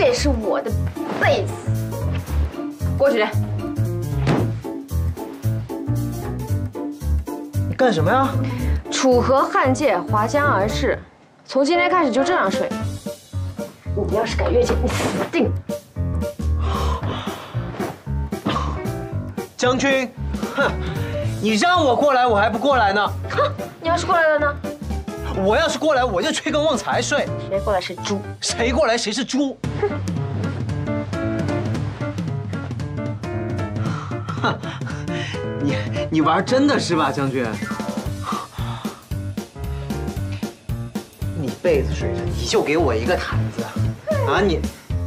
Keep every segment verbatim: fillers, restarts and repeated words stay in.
也是我的被子。过去。 你干什么呀？ 楚河汉界，划江而逝。从今天开始就这样睡。你要是敢越界，你死定了。 将军，哼，你让我过来，我还不过来呢。 哼，你要是过来了呢？ 我要是过来，我就吹根旺财睡。 谁过来是猪， 谁过来谁是猪。哼，你你玩真的是吧，将军？你被子睡着，你就给我一个毯子，啊你，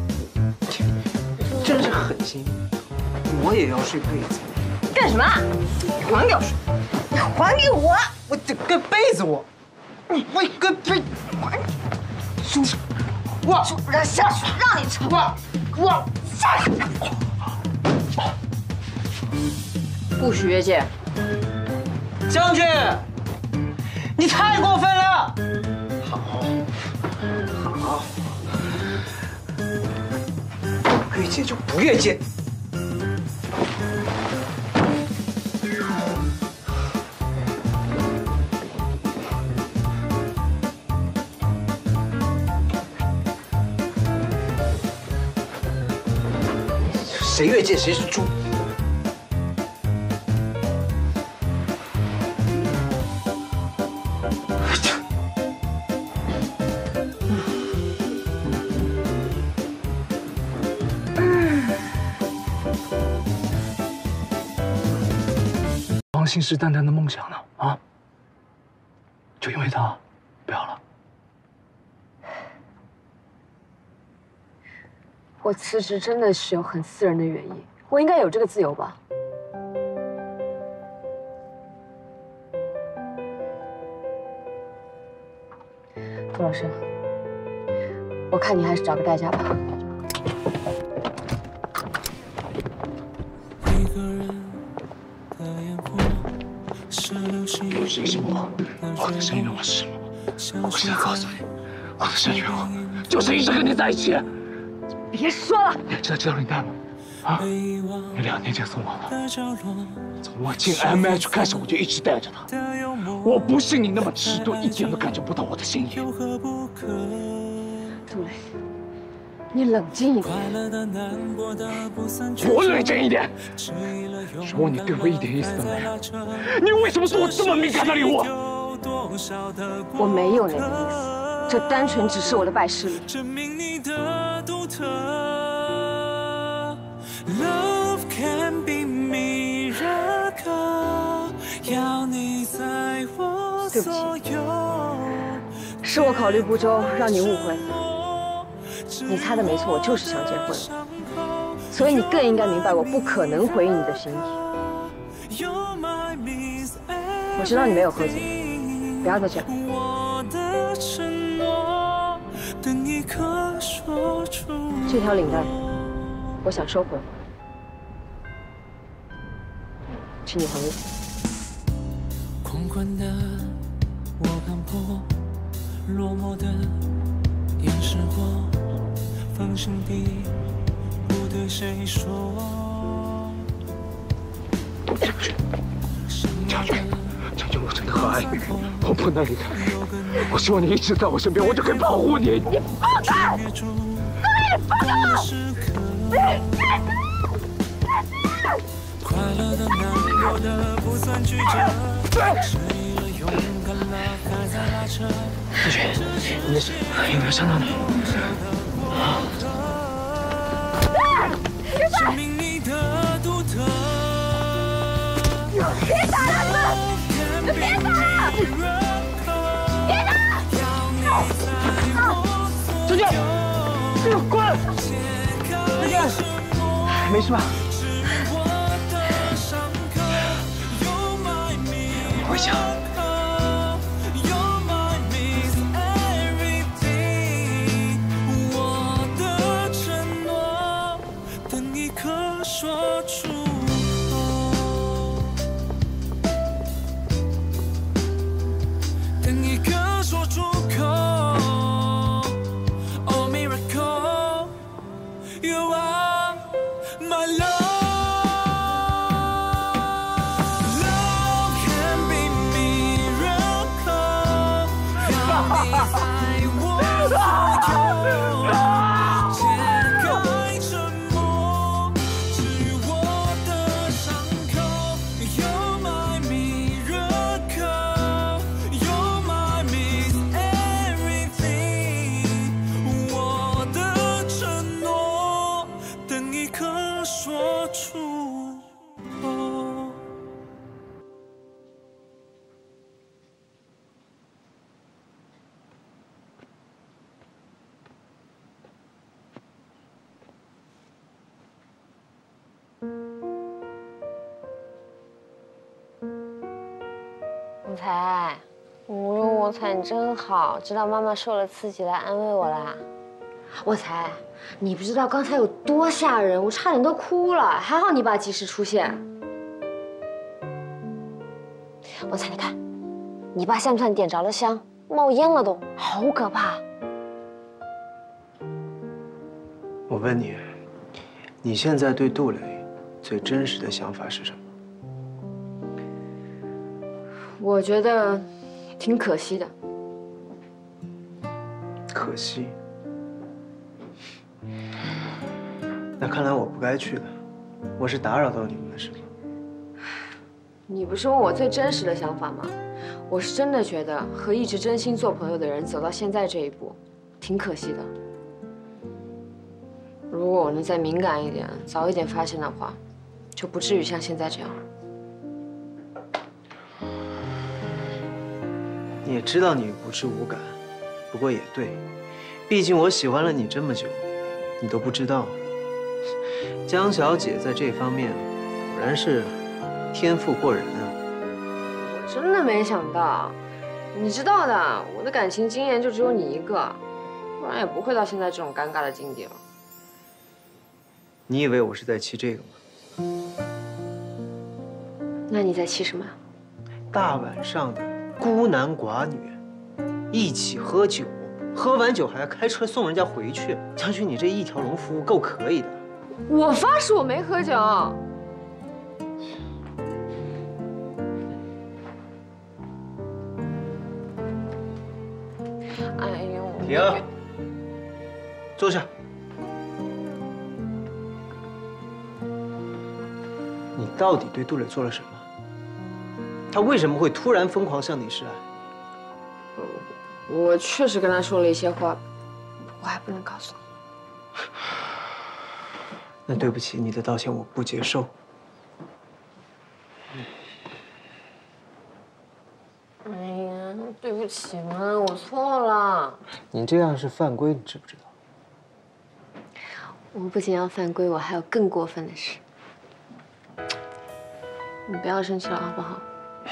你真是狠心！我也要睡被子。 干什么？你还给我睡！你还给我！ 我这个被子我。 我个被，叔叔，我让下水，让你吵， 我我下水，不许越界！ 将军，你太过分了！好，好，越界就不越界。 谁越界谁是猪。 王信誓旦旦的梦想呢？啊，就因为他不要了。 我辞职真的是有很私人的原因，我应该有这个自由吧？杜老师，我看你还是找个代驾吧。 有谁是我？我的生命我是我现在告诉你，我的生命我就是一直跟你在一起。 别说了！ 你知道这条领带吗？啊，你两年前送我的。从我进 M H 开始，我就一直带着它。我不是你那么迟钝，一点都感觉不到我的心意。 杜磊，你冷静一点。 我冷静一点。如果你对我一点意思都没有，你为什么送我这么敏感的礼物？ 我没有那个意思，这单纯只是我的拜师礼。 Love can be miracle， 要你在我所有。 是我考虑不周，让你误会了。你猜的没错，我就是想结婚，所以你更应该明白，我不可能回应你的心意。我知道你没有喝酒，不要再这样。 这条领带，我想收回，请你还我。 狂欢的我看破，落寞的掩饰过，放心地不对谁说。 将军，将军，我真的很爱你，我不能离开你。我希望你一直在我身边，我就可以保护你。你放开！ 快乐的、难过的不算曲折，失意了、勇敢了，还在拉扯。 子轩，你的手有没有伤到你？ 证明你的独特。 别打了！别打了！别打！ 子轩，过来！子轩，没事吧？ 回家。 我的承诺，等一刻说出口，等一刻说出口。Oh miracle， 才，无忧我才，你真好，知道妈妈受了刺激来安慰我啦。我才，你不知道刚才有多吓人，我差点都哭了，还好你爸及时出现。我才，你看，你爸像不像点着了香，冒烟了都，好可怕。 我问你，你现在对杜磊最真实的想法是什么？ 我觉得挺可惜的。 可惜。那看来我不该去的，我是打扰到你们了，是吗？ 你不是问我最真实的想法吗？我是真的觉得和一直真心做朋友的人走到现在这一步，挺可惜的。如果我能再敏感一点，早一点发现的话，就不至于像现在这样。 你也知道你不是无感，不过也对，毕竟我喜欢了你这么久，你都不知道。江小姐在这方面果然是天赋过人啊！ 我真的没想到，你知道的，我的感情经验就只有你一个，不然也不会到现在这种尴尬的境地了。 你以为我是在气这个吗？ 那你在气什么？ 大晚上的，孤男寡女，一起喝酒，喝完酒还要开车送人家回去。将军，你这一条龙服务够可以的。 我发誓我没喝酒。哎呦！ 停，坐下。你到底对杜磊做了什么？他为什么会突然疯狂向你示爱？ 我确实跟他说了一些话，我还不能告诉你。 那对不起，你的道歉我不接受。 哎呀，对不起嘛，我错了。 你这样是犯规，你知不知道？ 我不仅要犯规，我还有更过分的事。你不要生气了，好不好？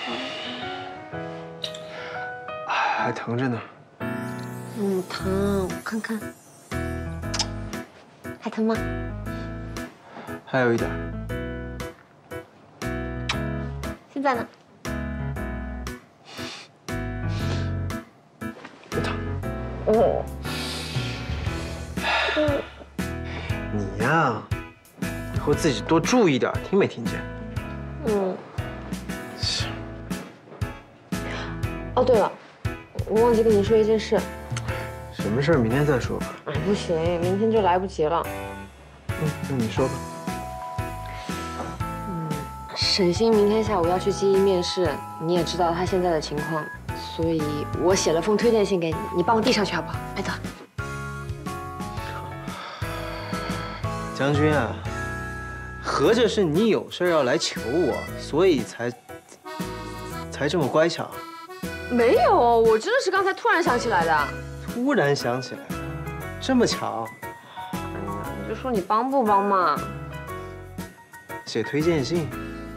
还疼着呢。 嗯，疼，我看看。还疼吗？ 还有一点。 现在呢？ 不疼。 哦。 嗯。你呀，以后自己多注意点，听没听见？ 嗯。哦，对了，我忘记跟你说一件事。 什么事儿？明天再说吧。 哎，不行，明天就来不及了。 嗯，那你说吧。 嗯，沈星明天下午要去基因面试，你也知道他现在的情况，所以我写了封推荐信给你，你帮我递上去好不好？拜托。 将军啊，合着是你有事要来求我，所以才才这么乖巧。 没有，我真的是刚才突然想起来的。 突然想起来，这么巧？ 哎呀，你就说你帮不帮嘛？ 写推荐信。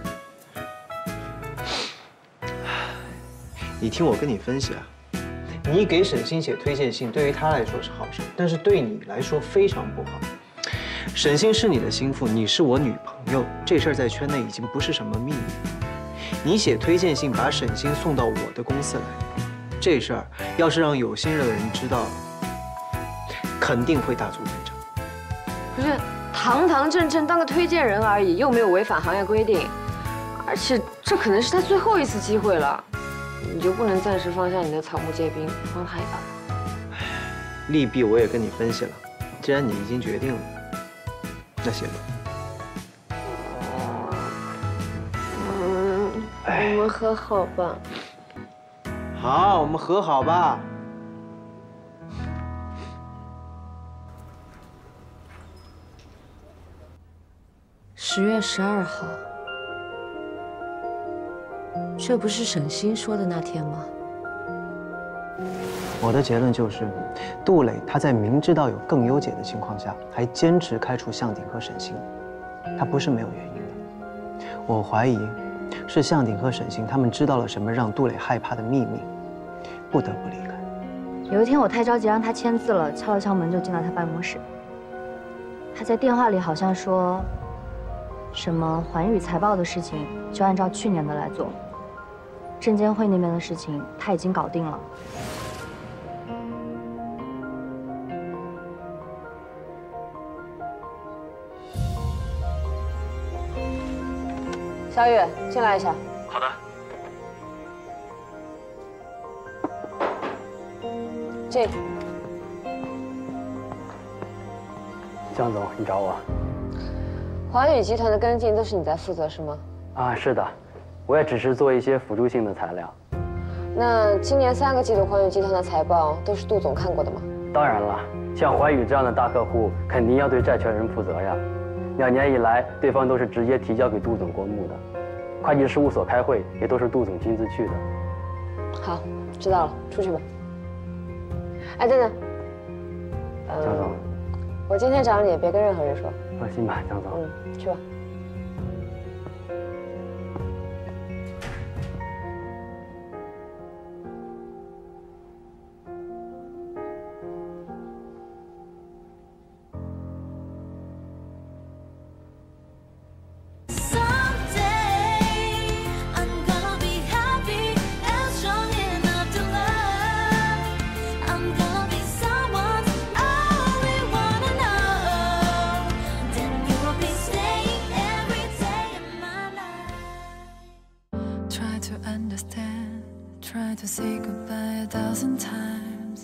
你听我跟你分析啊，你给沈星写推荐信，对于他来说是好事，但是对你来说非常不好。沈星是你的心腹，你是我女朋友，这事儿在圈内已经不是什么秘密。你写推荐信把沈星送到我的公司来，这事儿要是让有心人的人知道了，肯定会大做文章。 不是，堂堂正正当个推荐人而已，又没有违反行业规定，而且这可能是他最后一次机会了，你就不能暂时放下你的草木皆兵，帮他一把？ 利弊我也跟你分析了，既然你已经决定了，那行吧。 我们和好吧。 好，我们和好吧。 十月十二号，这不是沈星说的那天吗？ 我的结论就是，杜磊他在明知道有更优解的情况下，还坚持开除向鼎和沈星，他不是没有原因的。我怀疑是向鼎和沈星他们知道了什么让杜磊害怕的秘密，不得不离开。 有一天我太着急让他签字了，敲了敲门就进了他办公室。他在电话里好像说，什么环宇财报的事情就按照去年的来做，证监会那边的事情他已经搞定了。 小雨，进来一下。 好的。 这个。 江总，你找我？ 环宇集团的跟进都是你在负责是吗？ 啊，是的，我也只是做一些辅助性的材料。 那今年三个季度环宇集团的财报都是杜总看过的吗？ 当然了，像环宇这样的大客户，肯定要对债权人负责呀。 两年以来，对方都是直接提交给杜总过目的，会计事务所开会也都是杜总亲自去的。 好，知道了，出去吧。哎，等等， 江总， 我今天找你，别跟任何人说。 放心吧，江总。 嗯，去吧。 Try to say goodbye a thousand times.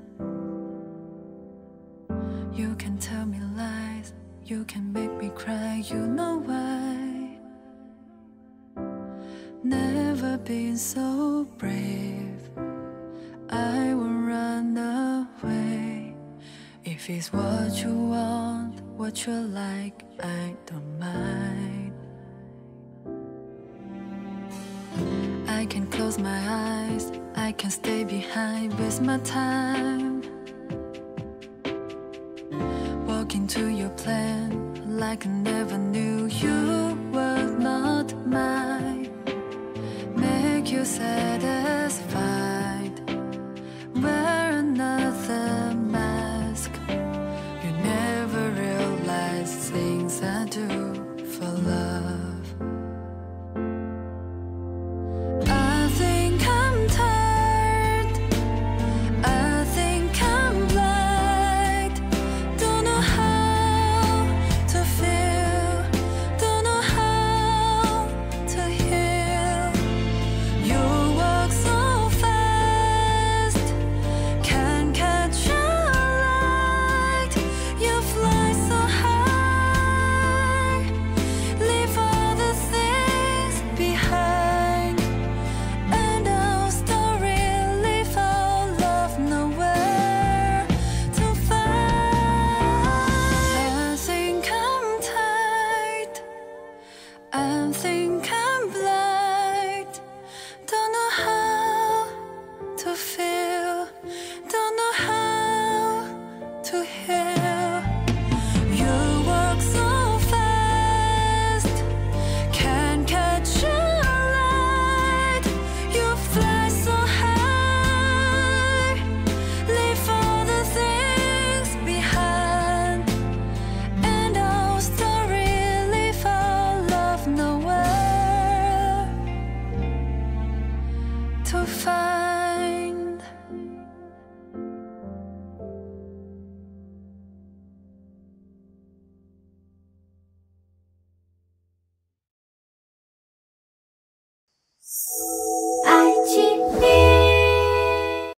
You can tell me lies, you can make me cry, you know why. Never been so brave, I will run away. If it's what you want, what you like, I don't mind. I can close my eyes, I can stay behind, waste my time. Walk into your plan like I never knew you were not mine. Make you sad.